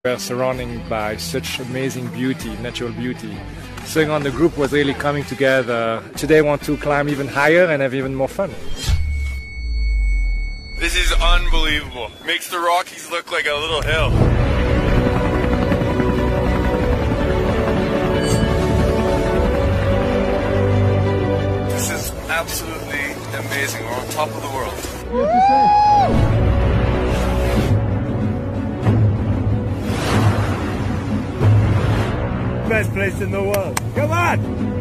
We're surrounded by such amazing beauty, natural beauty. So the group was really coming together. Today I want to climb even higher and have even more fun. This is unbelievable. Makes the Rockies look like a little hill. This is absolutely amazing. We're on top of the world. Best place in the world. Come on!